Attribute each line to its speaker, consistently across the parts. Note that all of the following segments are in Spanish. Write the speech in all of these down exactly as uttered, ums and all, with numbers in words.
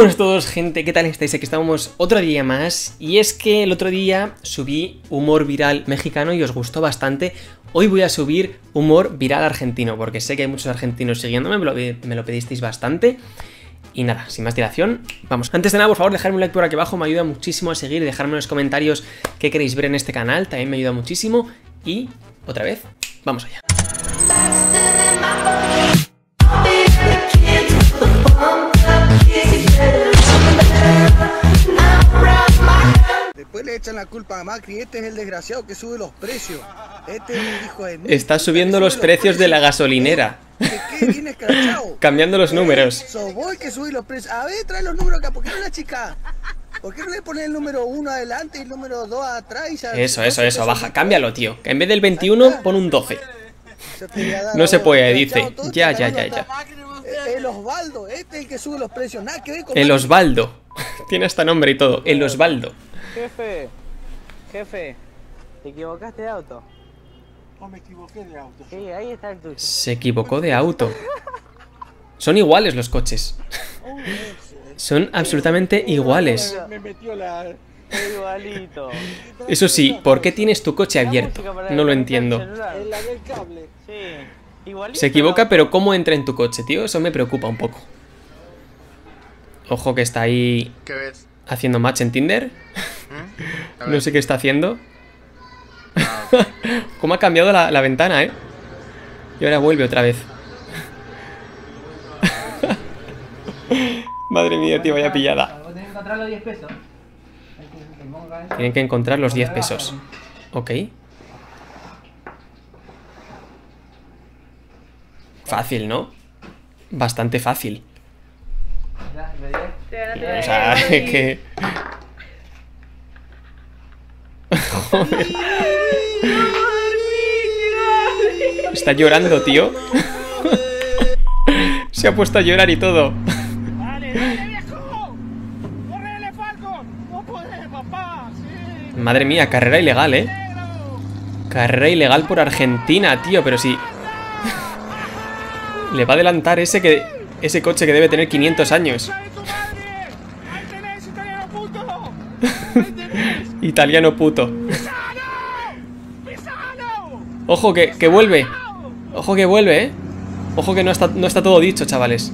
Speaker 1: Buenas a todos, gente, ¿qué tal estáis? Aquí estamos otro día más. Y es que el otro día subí humor viral mexicano y os gustó bastante. Hoy voy a subir humor viral argentino, porque sé que hay muchos argentinos siguiéndome, me lo, me lo pedisteis bastante. Y nada, sin más dilación, vamos. Antes de nada, por favor, dejadme un like por aquí abajo, me ayuda muchísimo a seguir y dejarme en los comentarios qué queréis ver en este canal, también me ayuda muchísimo. Y, otra vez, vamos allá.
Speaker 2: Después le echan la culpa a Macri, este es el desgraciado que sube los precios. Este es un hijo de...
Speaker 1: Está subiendo los precios de la gasolinera.
Speaker 2: ¿De qué viene escrachado?
Speaker 1: Cambiando los números.
Speaker 2: Sos vos el que sube los precios. A ver, trae los números acá, ¿por qué no la chica? ¿Por qué no le pones el número uno adelante y el número dos atrás? Y ya...
Speaker 1: Eso, eso, eso, baja, cámbialo, tío. Que en vez del veintiuno, pon un doce. No se puede, dice. Ya, ya, ya, ya.
Speaker 2: El Osvaldo, este es el que sube los precios. Nada que ver con...
Speaker 1: El Osvaldo. Tiene hasta nombre y todo. El Osvaldo.
Speaker 3: Jefe, jefe, ¿te equivocaste de auto?
Speaker 2: No me equivoqué de auto.
Speaker 3: Sí, ahí está el tuyo.
Speaker 1: Se equivocó de auto. Son iguales los coches. Son absolutamente iguales.
Speaker 2: Me metió la...
Speaker 3: Igualito.
Speaker 1: Eso sí, ¿por qué tienes tu coche abierto? No lo entiendo.
Speaker 2: El del cable.
Speaker 3: Sí, igualito.
Speaker 1: Se equivoca, pero ¿cómo entra en tu coche, tío? Eso me preocupa un poco. Ojo que está ahí...
Speaker 4: ¿Qué ves?
Speaker 1: ¿Haciendo match en Tinder?
Speaker 4: ¿Mm?
Speaker 1: No sé qué está haciendo. ¿Cómo ha cambiado la, la ventana, eh? Y ahora vuelve otra vez. Madre mía, tío, vaya pillada.
Speaker 5: Tienen que encontrar los diez pesos.
Speaker 1: Tienen que encontrar los diez pesos. Ok. Fácil, ¿no? Bastante fácil. O sea, que... Joder. Está llorando, tío. Se ha puesto a llorar y todo.
Speaker 2: ¡Dale, dale, viejo! ¡Correle, Falcon! ¡No podés, papá! ¡Sí!
Speaker 1: Madre mía, carrera ilegal, ¿eh? Carrera ilegal por Argentina, tío, pero sí. Le va a adelantar ese que... Ese coche que debe tener quinientos años.
Speaker 2: ¡Ahí tenés, italiano puto!
Speaker 1: Italiano puto.
Speaker 2: ¡Pisano!
Speaker 1: Ojo que, que vuelve. Ojo que vuelve, eh. Ojo que no está, no está todo dicho, chavales.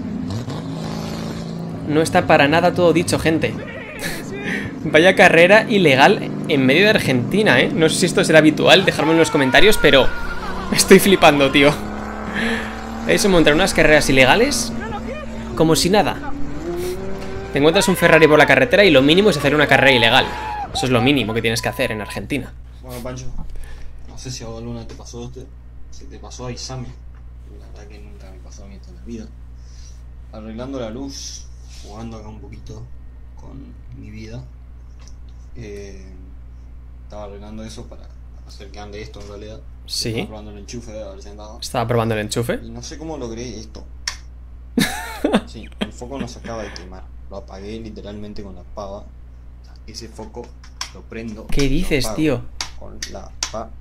Speaker 1: No está para nada todo dicho, gente. Vaya carrera ilegal en medio de Argentina, eh. No sé si esto será habitual, dejadme en los comentarios, pero estoy flipando, tío. Eso, montar unas carreras ilegales como si nada. Te encuentras un Ferrari por la carretera y lo mínimo es hacer una carrera ilegal. Eso es lo mínimo que tienes que hacer en Argentina.
Speaker 4: Bueno, Pancho, no sé si a vos alguna te pasó este. Si te pasó, avísame. La verdad que nunca me pasó a mí esto en la vida. Arreglando la luz, jugando acá un poquito con mi vida. Eh, estaba arreglando eso para hacer que ande esto en realidad.
Speaker 1: Sí.
Speaker 4: Estaba probando el enchufe, a ver si andaba.
Speaker 1: Estaba probando el enchufe.
Speaker 4: Y no sé cómo logré esto. Sí, el foco no se acaba de quemar. Lo apagué literalmente con la pava. Ese foco lo prendo.
Speaker 1: ¿Qué dices,
Speaker 4: lo apago
Speaker 1: tío?
Speaker 4: Con la pava.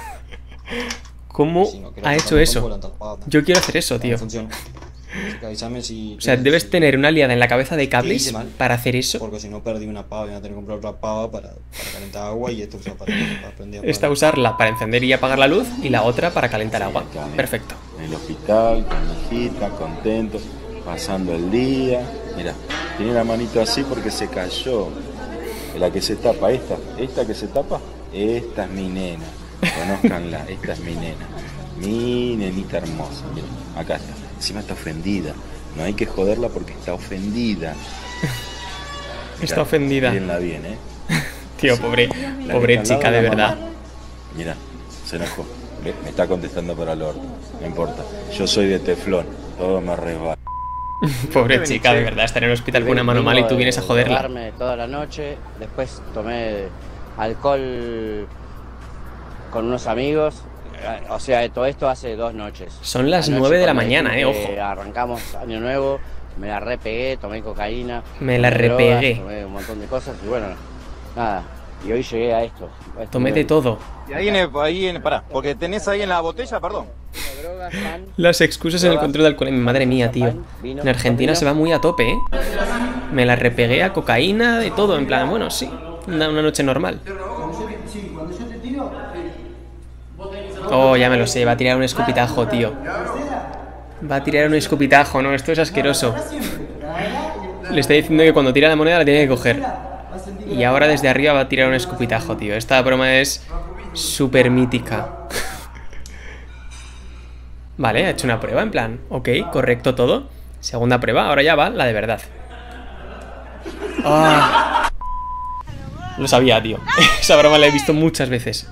Speaker 1: ¿Cómo
Speaker 4: Si no querés
Speaker 1: ha
Speaker 4: tocar
Speaker 1: hecho
Speaker 4: el
Speaker 1: eso?
Speaker 4: foco, la tapaba.
Speaker 1: Yo quiero hacer eso,
Speaker 4: No
Speaker 1: tío.
Speaker 4: funciona. Así que avísame si...
Speaker 1: O sea, debes
Speaker 4: si-
Speaker 1: tener una liada en la cabeza de
Speaker 4: hice
Speaker 1: cables
Speaker 4: mal?
Speaker 1: para hacer eso.
Speaker 4: Porque si no perdí una pava y voy a tener que comprar otra pava para, para calentar agua y esto usa para, para prender y
Speaker 1: Esta
Speaker 4: apagar.
Speaker 1: usarla para encender y apagar la luz y la otra para calentar agua. Perfecto.
Speaker 6: En el hospital, con mi hijita, contento, pasando el día. Mira, tiene la manito así porque se cayó. La que se tapa, esta, esta que se tapa, esta es mi nena. Conózcanla, esta es mi nena. Mi nenita hermosa, mira, acá está. Encima está ofendida. No hay que joderla porque está ofendida.
Speaker 1: Está ofendida.
Speaker 6: Mírenla bien, ¿eh?
Speaker 1: Tío, pobre,
Speaker 6: La
Speaker 1: pobre
Speaker 6: que está al
Speaker 1: chica,
Speaker 6: lado
Speaker 1: de
Speaker 6: la mamá.
Speaker 1: verdad.
Speaker 6: Mira, se enojó. Ve, me está contestando para el orto. No importa. Yo soy de teflón. Todo me resbala.
Speaker 1: Pobre chica, de verdad. Estar en el hospital con una mano mal y tú vienes a joderla.
Speaker 3: Drogarme toda la noche, después tomé alcohol con unos amigos. O sea, todo esto hace dos noches.
Speaker 1: Son las
Speaker 3: Anoche
Speaker 1: nueve de la
Speaker 3: cuando
Speaker 1: mañana, eh,
Speaker 3: dijimos
Speaker 1: ojo.
Speaker 3: que Arrancamos año nuevo, me la repegué, tomé cocaína.
Speaker 1: Me la
Speaker 3: tomé drogas,
Speaker 1: repegué.
Speaker 3: tomé un montón de cosas y bueno, nada. Y hoy llegué a esto. a este
Speaker 1: Tomé de
Speaker 3: nivel.
Speaker 1: todo.
Speaker 7: Y ahí en el, ahí en, pará, porque tenés ahí en la botella, perdón.
Speaker 3: Drogas, pan,
Speaker 1: Las excusas en el control de alcohol. Madre mía, tío.
Speaker 3: vino,
Speaker 1: En Argentina
Speaker 3: vino.
Speaker 1: se va muy a tope, ¿eh? Me la repegué a cocaína, de todo, en plan, bueno, sí, una, una noche normal. Oh, ya me lo sé, va a tirar un escupitajo, tío. Va a tirar un escupitajo, no, esto es asqueroso. Le está diciendo que cuando tira la moneda la tiene que coger. Y ahora desde arriba va a tirar un escupitajo, tío. Esta broma es súper mítica. Vale, ha hecho una prueba, en plan, ok, correcto todo. Segunda prueba, ahora ya va la de verdad. Ah. Lo sabía, tío. Esa broma la he visto muchas veces.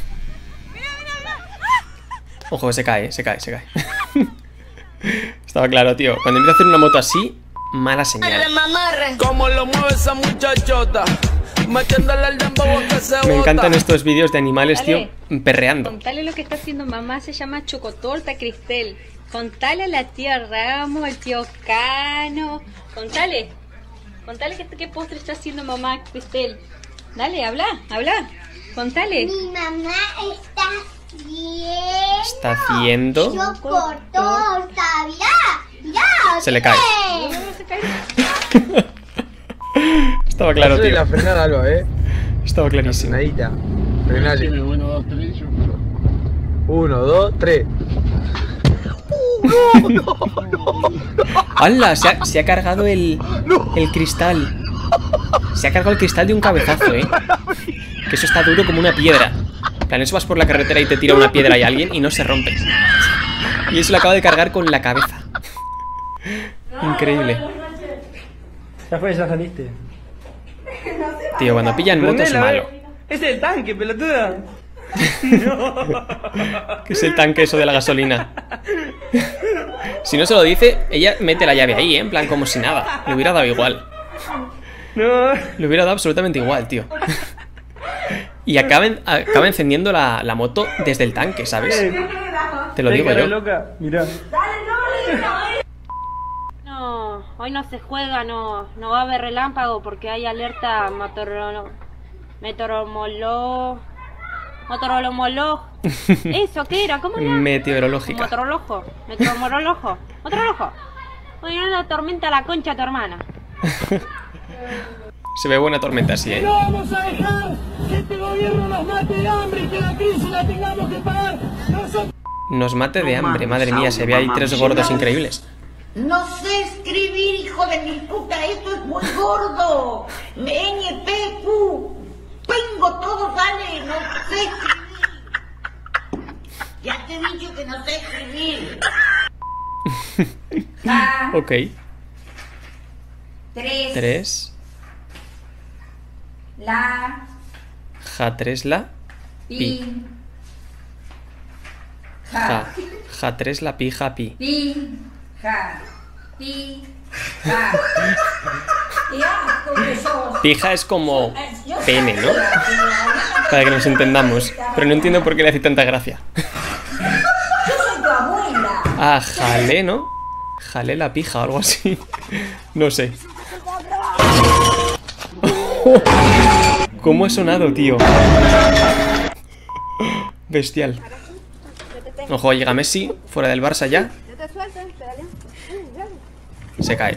Speaker 1: Ojo, se cae, se cae, se cae. Estaba claro, tío. Cuando empieza a hacer una moto así, mala señal.
Speaker 5: Como lo mueve esa muchachota.
Speaker 1: Me encantan estos vídeos de animales, tío, perreando.
Speaker 8: Contale lo que está haciendo mamá, se llama Chocotorta Cristel. Contale a la tía Ramos, al tío Cano. Contale. Contale qué, qué postre está haciendo mamá Cristel. Dale, habla, habla. Contale.
Speaker 9: Mi mamá está haciendo.
Speaker 1: Está haciendo.
Speaker 9: Chocotorta, mirá, mirá.
Speaker 1: Se le cae.
Speaker 8: Se cae.
Speaker 1: Estaba claro, tío.
Speaker 2: La frenada, Alba, eh.
Speaker 1: Estaba clarísimo.
Speaker 2: Frenadita. Frenale. Uno, dos, tres. ¡No, no, no!
Speaker 1: ¡Hala! Se ha, se ha cargado el, el cristal. Se ha cargado el cristal de un cabezazo, ¿eh? Que eso está duro como una piedra. En plan, eso vas por la carretera y te tira una piedra y alguien y no se rompe. Y eso lo acaba de cargar con la cabeza. Increíble.
Speaker 10: Ya fue, ya saliste.
Speaker 1: Tío, cuando pillan moto es malo.
Speaker 10: Es el tanque, pelotuda.
Speaker 1: ¿Qué es el tanque eso de la gasolina? Si no se lo dice, ella mete la llave ahí, ¿eh? En plan, como si nada. Le hubiera dado igual.
Speaker 10: No.
Speaker 1: Le hubiera dado absolutamente igual, tío. Y acaba, acaba encendiendo la, la moto desde el tanque, ¿sabes? Te lo digo yo.
Speaker 10: Loca. Mirá.
Speaker 8: No, hoy no se juega, no, no va a haber relámpago porque hay alerta meteorolo... Meteoromolo... Meteorolomolo... ¿Eso qué era? ¿Cómo era?
Speaker 1: Meteorológica.
Speaker 8: Meteorolojo. Meteorológico. Meteorolojo. Hoy era una tormenta a la concha a tu hermana.
Speaker 1: Se ve buena tormenta así, ¿eh?
Speaker 5: No vamos a dejar que este gobierno nos mate de hambre y que la crisis la tengamos que pagar nosotros.
Speaker 1: Nos mate de hambre, madre mía, se ve ahí tres gordos increíbles.
Speaker 9: No sé escribir, hijo de mi puta, esto es muy gordo. N, P, Q. Tengo todo, sale, no sé escribir. Ya te he dicho que no sé escribir. Ja,
Speaker 1: Ok.
Speaker 9: tres,
Speaker 1: Tres.
Speaker 9: la,
Speaker 1: Ja tres la.
Speaker 9: pi,
Speaker 1: Ja. Ja tres la pi ja pi.
Speaker 9: pi, ja, pi, ja. Ya, con eso.
Speaker 1: Pija es como pene, ¿no? Para que nos entendamos. Pero no entiendo por qué le hace tanta gracia.
Speaker 9: Yo soy tu abuela.
Speaker 1: Ah, jalé, ¿no? Jalé la pija o algo así. No sé. ¿Cómo ha sonado, tío? Bestial. Ojo, llega Messi, fuera del Barça ya. Se cae.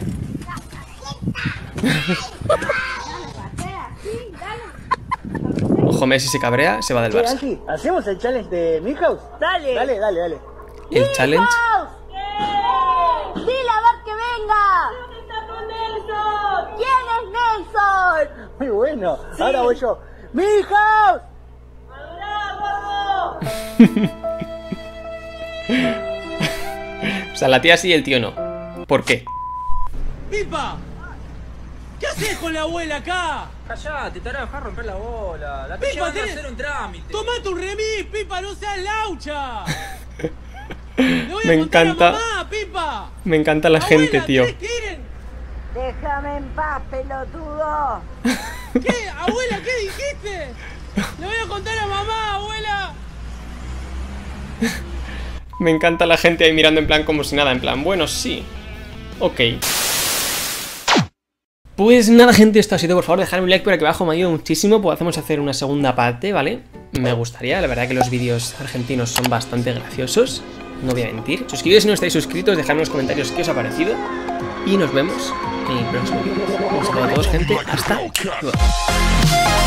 Speaker 1: Ojo, Messi se cabrea, se va del Barça.
Speaker 10: ¿Hacemos el challenge de Milhouse? Dale. Dale, dale, dale.
Speaker 1: El challenge.
Speaker 9: ¡Dile a ver que venga! ¿Dónde está tu Nelson? ¿Quién es Nelson?
Speaker 10: Muy bueno. Ahora voy yo. ¡Milhouse!
Speaker 1: O sea, la tía sí y el tío no. ¿Por qué?
Speaker 5: ¡Pipa! ¿Qué haces con la abuela acá?
Speaker 10: Callate, te hará dejar romper la bola. La
Speaker 5: Pipa,
Speaker 10: llevan a
Speaker 5: tenés-
Speaker 10: hacer un trámite.
Speaker 5: ¡Toma tu remis, Pipa! ¡No seas laucha! ¡Le voy a
Speaker 1: Me
Speaker 5: contar a
Speaker 1: encanta.
Speaker 5: mamá, Pipa!
Speaker 1: Me encanta la gente,
Speaker 5: Abuela,
Speaker 1: tío.
Speaker 5: ¿qué quieren?
Speaker 9: Déjame en paz, pelotudo.
Speaker 5: ¿Qué? Abuela, ¿qué dijiste? Le voy a contar a mamá, abuela.
Speaker 1: Me encanta la gente ahí mirando en plan como si nada. En plan, bueno, sí. Ok. Pues nada, gente, esto ha sido. Por favor, dejadme un like por aquí abajo, me ayuda muchísimo. Podemos hacer una segunda parte, ¿vale? Me gustaría, la verdad que los vídeos argentinos son bastante graciosos. No voy a mentir. Suscribíos si no estáis suscritos, dejadme en los comentarios qué os ha parecido. Y nos vemos en el próximo vídeo. Un saludo a todos, gente. Hasta luego.